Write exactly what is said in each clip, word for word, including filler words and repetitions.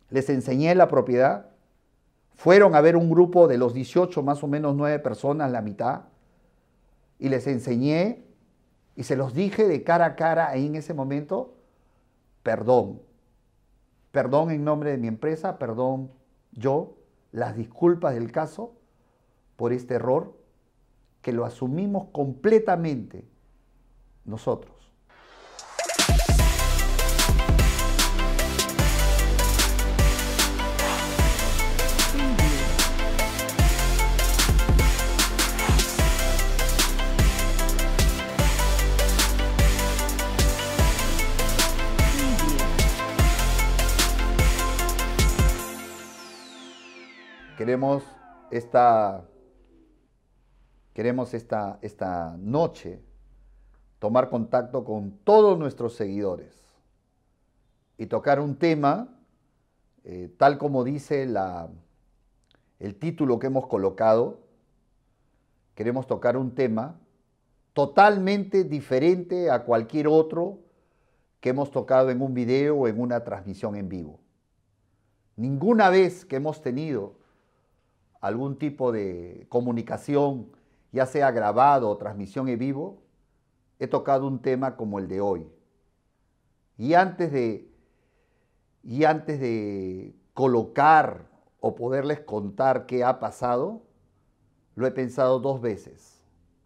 Les enseñé la propiedad. Fueron a ver un grupo de los dieciocho, más o menos nueve personas, la mitad, y les enseñé y se los dije de cara a cara ahí en ese momento, perdón. Perdón en nombre de mi empresa, perdón yo, las disculpas del caso por este error que lo asumimos completamente nosotros. Queremos esta, queremos esta, esta noche tomar contacto con todos nuestros seguidores y tocar un tema, eh, tal como dice la, el título que hemos colocado. Queremos tocar un tema totalmente diferente a cualquier otro que hemos tocado en un video o en una transmisión en vivo. Ninguna vez que hemos tenido algún tipo de comunicación, ya sea grabado o transmisión en vivo, he tocado un tema como el de hoy. Y antes de, y antes de colocar o poderles contar qué ha pasado, lo he pensado dos veces.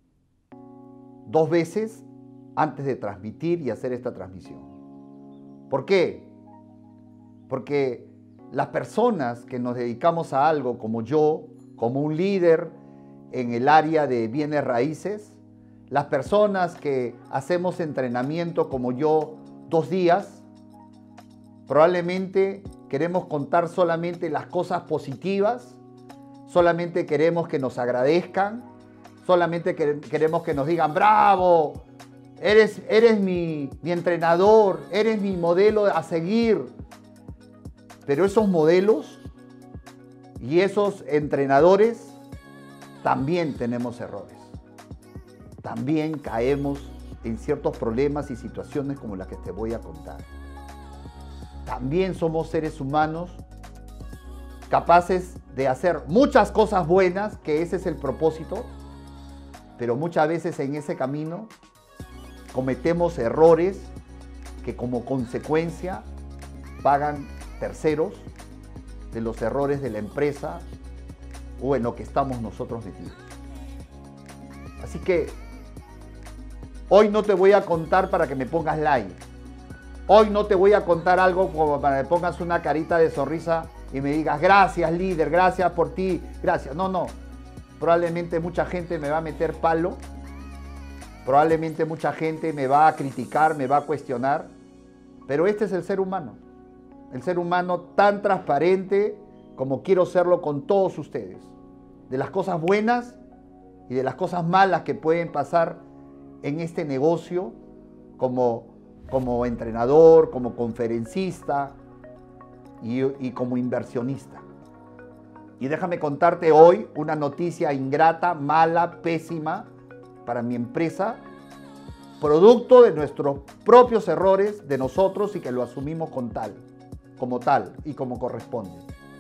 Dos veces antes de transmitir y hacer esta transmisión. ¿Por qué? Porque las personas que nos dedicamos a algo como yo, como un líder en el área de bienes raíces, las personas que hacemos entrenamiento como yo dos días, probablemente queremos contar solamente las cosas positivas, solamente queremos que nos agradezcan, solamente queremos que nos digan bravo, eres, eres mi, mi entrenador, eres mi modelo a seguir. Pero esos modelos y esos entrenadores también tenemos errores. También caemos en ciertos problemas y situaciones como las que te voy a contar. También somos seres humanos capaces de hacer muchas cosas buenas, que ese es el propósito, pero muchas veces en ese camino cometemos errores que como consecuencia pagan terceros de los errores de la empresa o en lo que estamos nosotros metidos. Así que hoy no te voy a contar para que me pongas like. Hoy no te voy a contar algo como para que me pongas una carita de sonrisa y me digas gracias líder, gracias por ti, gracias. No, no. Probablemente mucha gente me va a meter palo. Probablemente mucha gente me va a criticar, me va a cuestionar. Pero este es el ser humano. El ser humano tan transparente como quiero serlo con todos ustedes. De las cosas buenas y de las cosas malas que pueden pasar en este negocio como, como entrenador, como conferencista y, y como inversionista. Y déjame contarte hoy una noticia ingrata, mala, pésima para mi empresa, producto de nuestros propios errores de nosotros y que lo asumimos con tal. como tal y como corresponde.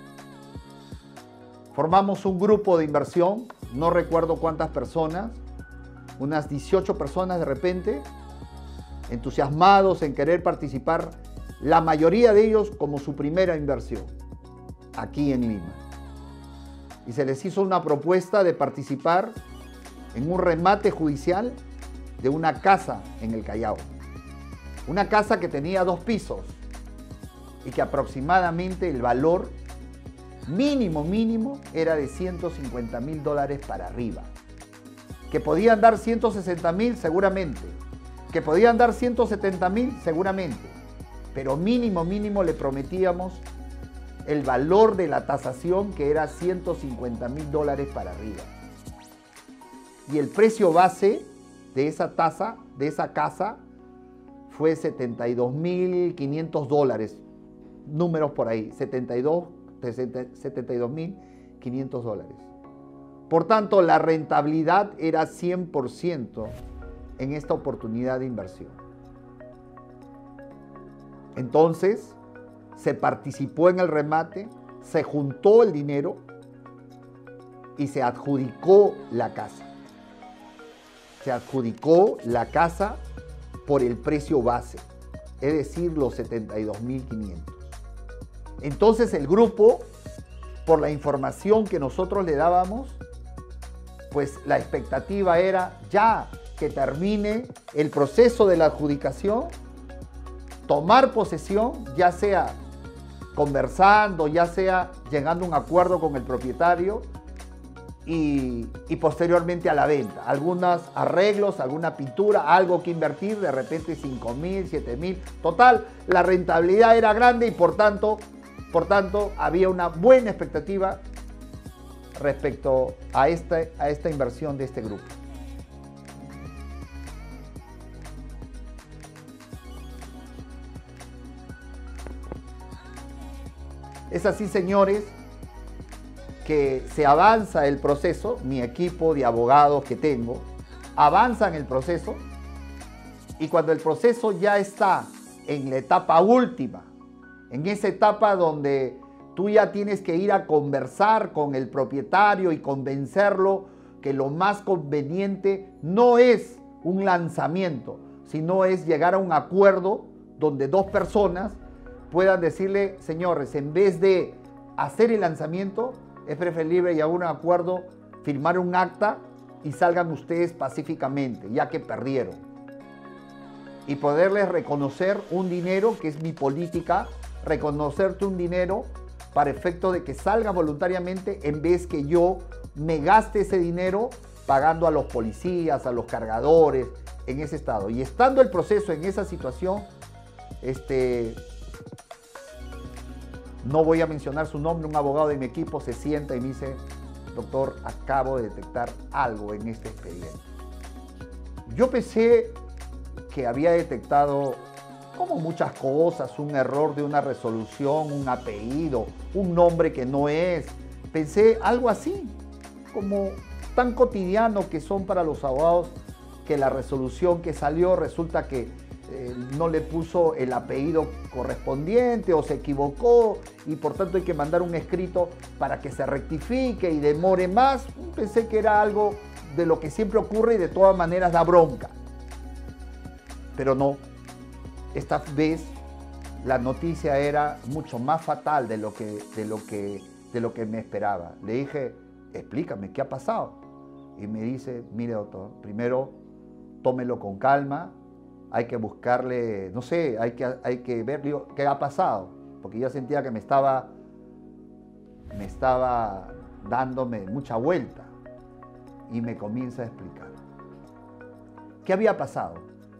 Formamos un grupo de inversión, no recuerdo cuántas personas, unas dieciocho personas de repente, entusiasmados en querer participar, la mayoría de ellos como su primera inversión, aquí en Lima. Y se les hizo una propuesta de participar en un remate judicial de una casa en el Callao. Una casa que tenía dos pisos, y que aproximadamente el valor mínimo, mínimo, era de ciento cincuenta mil dólares para arriba. Que podían dar ciento sesenta mil seguramente, que podían dar ciento setenta mil seguramente, pero mínimo, mínimo le prometíamos el valor de la tasación, que era ciento cincuenta mil dólares para arriba. Y el precio base de esa tasa, de esa casa, fue setenta y dos mil quinientos dólares. Números por ahí, setenta y dos mil quinientos dólares. Por tanto, la rentabilidad era cien por ciento en esta oportunidad de inversión. Entonces, se participó en el remate, se juntó el dinero y se adjudicó la casa. Se adjudicó la casa por el precio base, es decir, los setenta y dos mil quinientos. Entonces el grupo, por la información que nosotros le dábamos, pues la expectativa era ya que termine el proceso de la adjudicación, tomar posesión, ya sea conversando, ya sea llegando a un acuerdo con el propietario y, y posteriormente a la venta. Algunos arreglos, alguna pintura, algo que invertir, de repente cinco mil, siete mil. Total, la rentabilidad era grande y por tanto, por tanto había una buena expectativa respecto a esta, a esta inversión de este grupo. Es así, señores, que se avanza el proceso, mi equipo de abogados que tengo, avanza en el proceso y cuando el proceso ya está en la etapa última, en esa etapa donde tú ya tienes que ir a conversar con el propietario y convencerlo que lo más conveniente no es un lanzamiento, sino es llegar a un acuerdo donde dos personas puedan decirle, señores, en vez de hacer el lanzamiento, es preferible llegar a un acuerdo, firmar un acta y salgan ustedes pacíficamente, ya que perdieron. Y poderles reconocer un dinero, que es mi política, reconocerte un dinero para efecto de que salga voluntariamente en vez que yo me gaste ese dinero pagando a los policías, a los cargadores, en ese estado. Y estando el proceso en esa situación, este... no voy a mencionar su nombre, un abogado de mi equipo se sienta y me dice, doctor, acabo de detectar algo en este expediente. Yo pensé que había detectado, como muchas cosas, un error de una resolución, un apellido, un nombre que no es. Pensé algo así, como tan cotidiano que son para los abogados, que la resolución que salió resulta que Eh, no le puso el apellido correspondiente o se equivocó y por tanto hay que mandar un escrito para que se rectifique y demore más. Pensé que era algo de lo que siempre ocurre y de todas maneras da bronca. Pero no, esta vez la noticia era mucho más fatal de lo que, de lo que, de lo que me esperaba. Le dije, explícame, ¿qué ha pasado? Y me dice, mire doctor, primero tómelo con calma. Hay que buscarle, no sé, hay que, hay que ver, digo, qué ha pasado, porque yo sentía que me estaba, me estaba dándome mucha vuelta y me comienza a explicar. ¿Qué había pasado?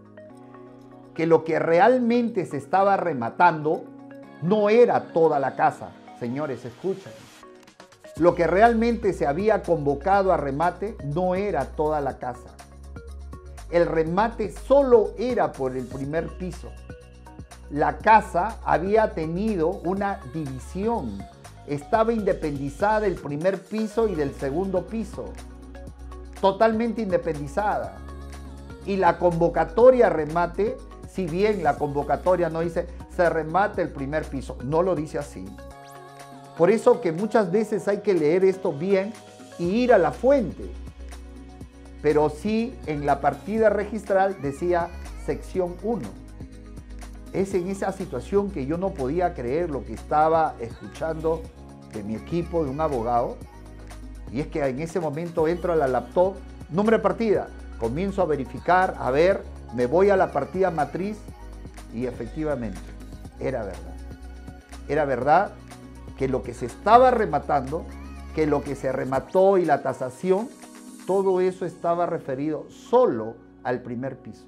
Que lo que realmente se estaba rematando no era toda la casa, señores, escuchen. Lo que realmente se había convocado a remate no era toda la casa. El remate solo era por el primer piso. La casa había tenido una división. Estaba independizada del primer piso y del segundo piso. Totalmente independizada. Y la convocatoria a remate, si bien la convocatoria no dice se remate el primer piso, no lo dice así. Por eso que muchas veces hay que leer esto bien y ir a la fuente. Pero sí en la partida registral decía sección uno. Es en esa situación que yo no podía creer lo que estaba escuchando de mi equipo, de un abogado. Y es que en ese momento entro a la laptop, nombre de partida, comienzo a verificar, a ver, me voy a la partida matriz y efectivamente era verdad. Era verdad que lo que se estaba rematando, que lo que se remató y la tasación, todo eso estaba referido solo al primer piso.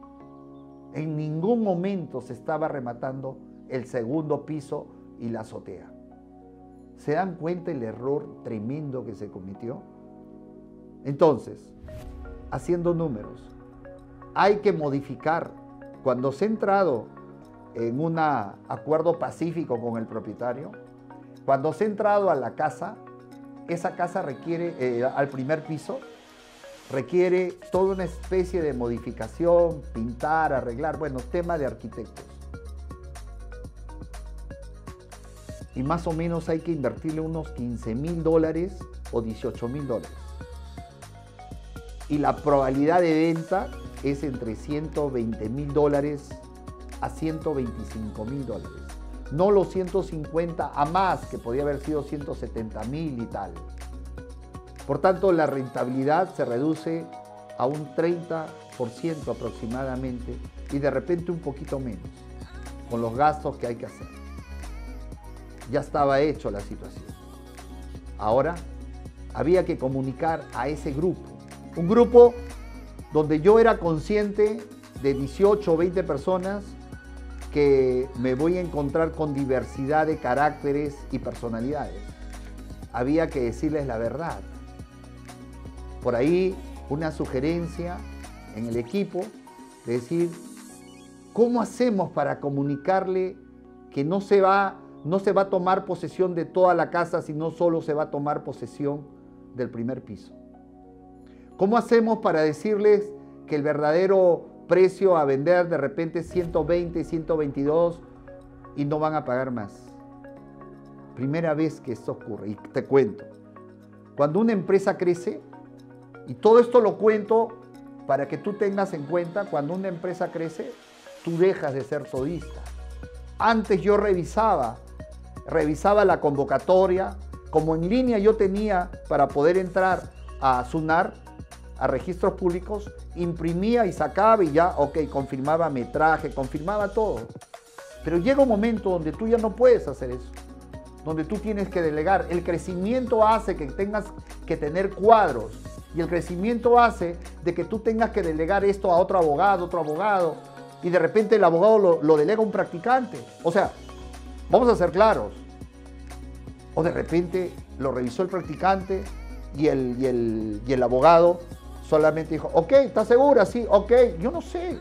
En ningún momento se estaba rematando el segundo piso y la azotea. ¿Se dan cuenta el error tremendo que se cometió? Entonces, haciendo números, hay que modificar. Cuando se ha entrado en un acuerdo pacífico con el propietario, cuando se ha entrado a la casa, esa casa requiere, eh, al primer piso, requiere toda una especie de modificación, pintar, arreglar, bueno, tema de arquitectos. y más o menos hay que invertirle unos quince mil dólares o dieciocho mil dólares. Y la probabilidad de venta es entre ciento veinte mil dólares a ciento veinticinco mil dólares. No los ciento cincuenta a más, que podía haber sido ciento setenta mil y tal. Por tanto, la rentabilidad se reduce a un treinta por ciento aproximadamente y de repente un poquito menos, con los gastos que hay que hacer. Ya estaba hecho la situación. Ahora había que comunicar a ese grupo. Un grupo donde yo era consciente de dieciocho o veinte personas que me voy a encontrar con diversidad de caracteres y personalidades. Había que decirles la verdad. Por ahí una sugerencia en el equipo de decir, ¿cómo hacemos para comunicarle que no se va, no se va a tomar posesión de toda la casa, sino solo se va a tomar posesión del primer piso? ¿Cómo hacemos para decirles que el verdadero precio a vender de repente es ciento veinte, ciento veintidós y no van a pagar más? Primera vez que esto ocurre, y te cuento. Cuando una empresa crece, y todo esto lo cuento para que tú tengas en cuenta, cuando una empresa crece, tú dejas de ser todista. Antes yo revisaba, revisaba la convocatoria, como en línea yo tenía para poder entrar a SUNAR, a registros públicos, imprimía y sacaba y ya, ok, confirmaba metraje, confirmaba todo. Pero llega un momento donde tú ya no puedes hacer eso, donde tú tienes que delegar. El crecimiento hace que tengas que tener cuadros y el crecimiento hace de que tú tengas que delegar esto a otro abogado, otro abogado, y de repente el abogado lo, lo delega a un practicante. O sea, vamos a ser claros. O de repente lo revisó el practicante y el, y el, y el abogado solamente dijo, ok, ¿estás segura? Sí, ok, yo no sé.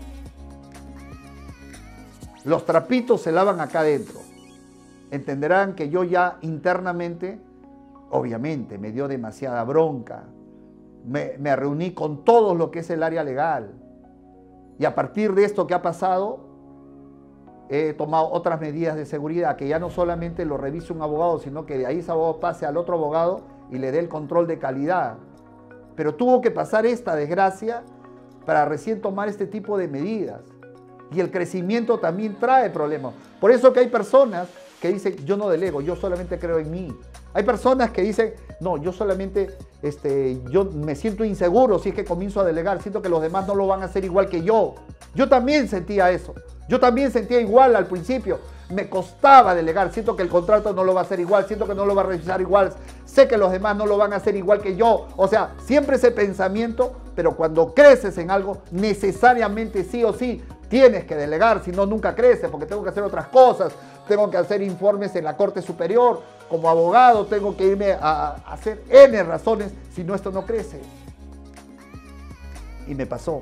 Los trapitos se lavan acá adentro. Entenderán que yo ya internamente, obviamente, me dio demasiada bronca. Me, me reuní con todo lo que es el área legal. Y a partir de esto que ha pasado, he tomado otras medidas de seguridad, que ya no solamente lo revise un abogado, sino que de ahí ese abogado pase al otro abogado y le dé el control de calidad. Pero tuvo que pasar esta desgracia para recién tomar este tipo de medidas. Y el crecimiento también trae problemas. Por eso que hay personas que dicen, yo no delego, yo solamente creo en mí. Hay personas que dicen, no, yo solamente, este, yo me siento inseguro si es que comienzo a delegar, siento que los demás no lo van a hacer igual que yo. Yo también sentía eso. Yo también sentía igual al principio. Me costaba delegar, siento que el contrato no lo va a hacer igual, siento que no lo va a revisar igual, sé que los demás no lo van a hacer igual que yo. O sea, siempre ese pensamiento, pero cuando creces en algo, necesariamente sí o sí tienes que delegar, si no nunca creces, porque tengo que hacer otras cosas, tengo que hacer informes en la Corte Superior, como abogado tengo que irme a, a hacer N razones, si no esto no crece. Y me pasó.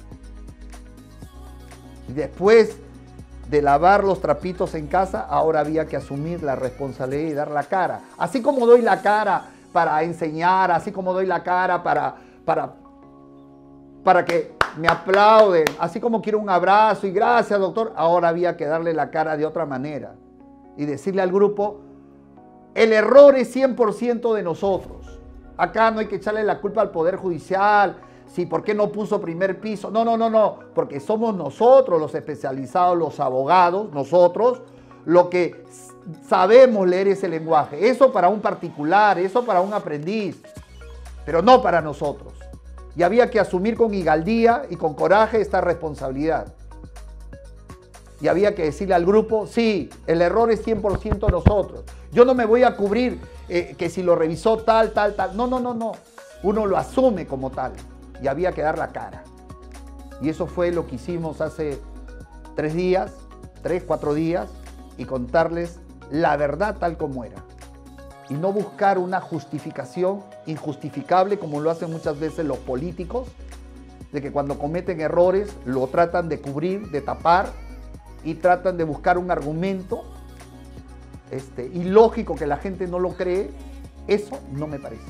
Y después de lavar los trapitos en casa, ahora había que asumir la responsabilidad y dar la cara. Así como doy la cara para enseñar, así como doy la cara para, para, para que me aplauden, así como quiero un abrazo y gracias, doctor, ahora había que darle la cara de otra manera y decirle al grupo, el error es cien por ciento de nosotros. Acá no hay que echarle la culpa al Poder Judicial, sí, ¿por qué no puso primer piso? No, no, no, no, porque somos nosotros los especializados, los abogados, nosotros, lo que sabemos leer ese lenguaje. Eso para un particular, eso para un aprendiz, pero no para nosotros. Y había que asumir con higaldía y con coraje esta responsabilidad. Y había que decirle al grupo, sí, el error es cien por ciento nosotros. Yo no me voy a cubrir eh, que si lo revisó tal, tal, tal. No, no, no, no. Uno lo asume como tal. Y había que dar la cara. Y eso fue lo que hicimos hace tres días, tres, cuatro días, y contarles la verdad tal como era. Y no buscar una justificación injustificable como lo hacen muchas veces los políticos, de que cuando cometen errores lo tratan de cubrir, de tapar, y tratan de buscar un argumento este, ilógico que la gente no lo cree. Eso no me parece.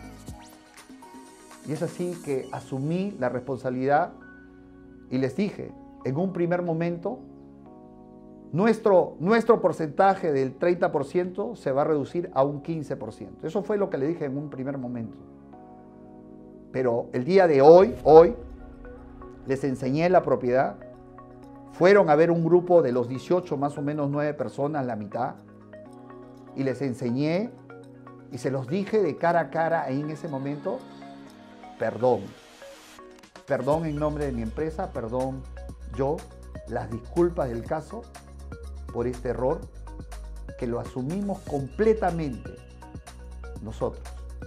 Y es así que asumí la responsabilidad y les dije, en un primer momento, nuestro, nuestro porcentaje del treinta por ciento se va a reducir a un quince por ciento. Eso fue lo que le dije en un primer momento. Pero el día de hoy, hoy, les enseñé la propiedad. Fueron a ver un grupo de los dieciocho, más o menos nueve personas, la mitad. Y les enseñé y se los dije de cara a cara ahí en ese momento, perdón. Perdón en nombre de mi empresa, perdón yo, las disculpas del caso por este error que lo asumimos completamente nosotros.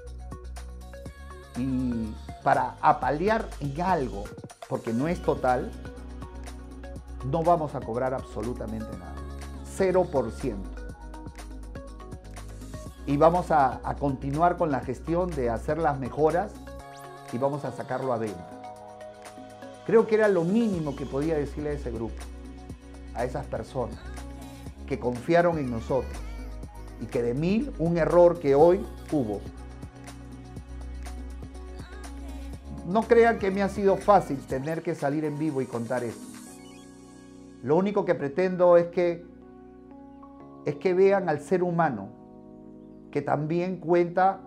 Y para apalear en algo, porque no es total, no vamos a cobrar absolutamente nada. cero por ciento. Y vamos a, a continuar con la gestión de hacer las mejoras y vamos a sacarlo a venta. Creo que era lo mínimo que podía decirle a ese grupo, a esas personas que confiaron en nosotros y que de mil, un error que hoy hubo. No crean que me ha sido fácil tener que salir en vivo y contar esto. Lo único que pretendo es que, es que vean al ser humano que también cuenta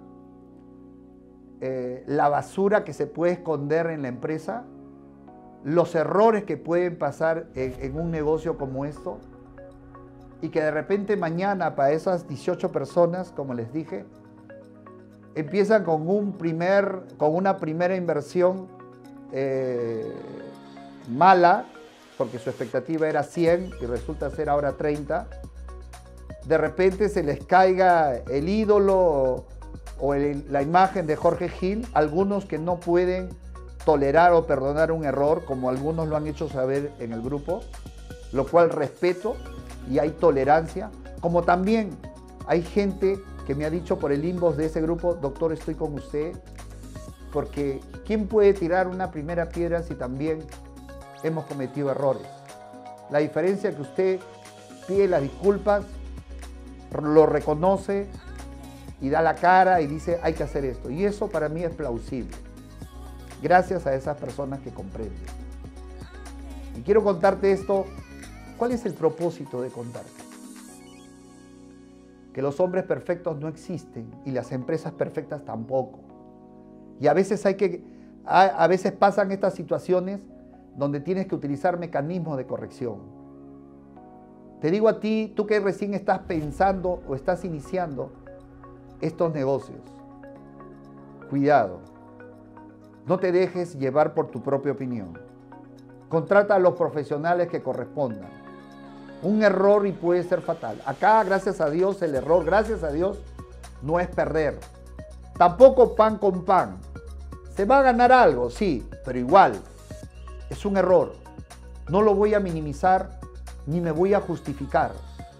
eh, la basura que se puede esconder en la empresa, los errores que pueden pasar en, en un negocio como esto, y que de repente mañana para esas dieciocho personas, como les dije, empiezan con, un primer, con una primera inversión eh, mala, porque su expectativa era cien y resulta ser ahora treinta. De repente se les caiga el ídolo o, o el, la imagen de Jorge Gil, algunos que no pueden tolerar o perdonar un error, como algunos lo han hecho saber en el grupo, lo cual respeto y hay tolerancia, como también hay gente que me ha dicho por el inbox de ese grupo, doctor, estoy con usted, porque ¿quién puede tirar una primera piedra si también hemos cometido errores? La diferencia es que usted pide las disculpas, lo reconoce y da la cara y dice hay que hacer esto. Y eso para mí es plausible, gracias a esas personas que comprenden. Y quiero contarte esto. ¿Cuál es el propósito de contarte? Que los hombres perfectos no existen y las empresas perfectas tampoco. Y a veces hay que, a, a veces pasan estas situaciones donde tienes que utilizar mecanismos de corrección. Te digo a ti, tú que recién estás pensando o estás iniciando estos negocios, cuidado, no te dejes llevar por tu propia opinión. Contrata a los profesionales que correspondan. Un error y puede ser fatal. Acá, gracias a Dios, el error, gracias a Dios, no es perder. Tampoco pan con pan. Se va a ganar algo, sí, pero igual, es un error. No lo voy a minimizar ni me voy a justificar.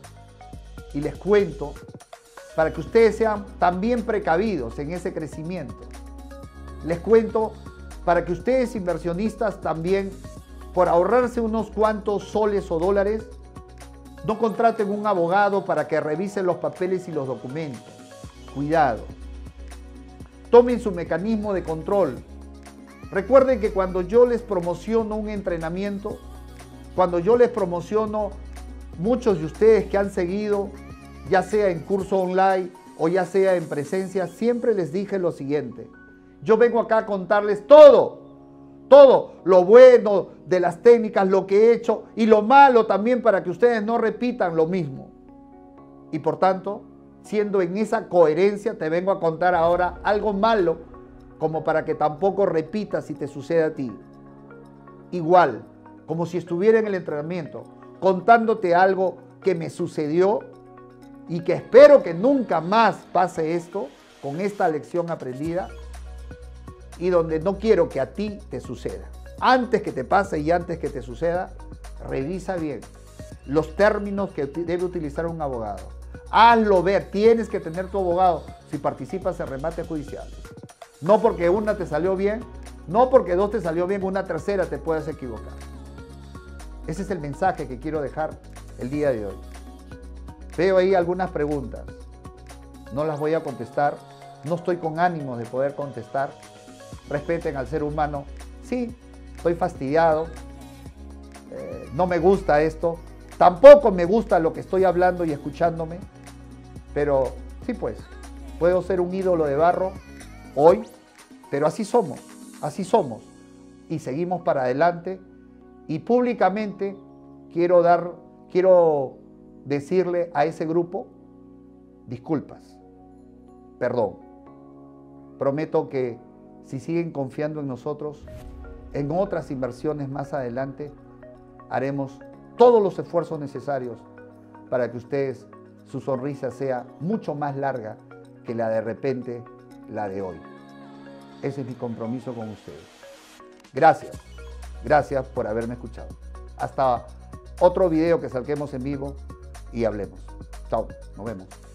Y les cuento, para que ustedes sean también precavidos en ese crecimiento. Les cuento para que ustedes, inversionistas, también, por ahorrarse unos cuantos soles o dólares, no contraten un abogado para que revise los papeles y los documentos. Cuidado. Tomen su mecanismo de control. Recuerden que cuando yo les promociono un entrenamiento, cuando yo les promociono, muchos de ustedes que han seguido, ya sea en curso online o ya sea en presencia, siempre les dije lo siguiente. Yo vengo acá a contarles todo. Todo lo bueno de las técnicas, lo que he hecho y lo malo también para que ustedes no repitan lo mismo. Y por tanto, siendo en esa coherencia, te vengo a contar ahora algo malo como para que tampoco repitas si te sucede a ti. Igual, como si estuviera en el entrenamiento, contándote algo que me sucedió y que espero que nunca más pase esto con esta lección aprendida. Y donde no quiero que a ti te suceda. Antes que te pase y antes que te suceda, revisa bien los términos que debe utilizar un abogado. Hazlo ver, tienes que tener tu abogado si participas en remates judiciales. No porque una te salió bien, no porque dos te salió bien, una tercera te puedes equivocar. Ese es el mensaje que quiero dejar el día de hoy. Veo ahí algunas preguntas. No las voy a contestar. No estoy con ánimos de poder contestar. Respeten al ser humano. Sí, estoy fastidiado, eh, no me gusta esto, Tampoco me gusta lo que estoy hablando y escuchándome, pero sí pues, puedo ser un ídolo de barro hoy, pero así somos, así somos. Y seguimos para adelante y públicamente quiero dar, quiero decirle a ese grupo disculpas, perdón. Prometo que si siguen confiando en nosotros, en otras inversiones más adelante, haremos todos los esfuerzos necesarios para que ustedes, su sonrisa sea mucho más larga que la de repente, la de hoy. Ese es mi compromiso con ustedes. Gracias, gracias por haberme escuchado. Hasta otro video que saquemos en vivo y hablemos. Chao, nos vemos.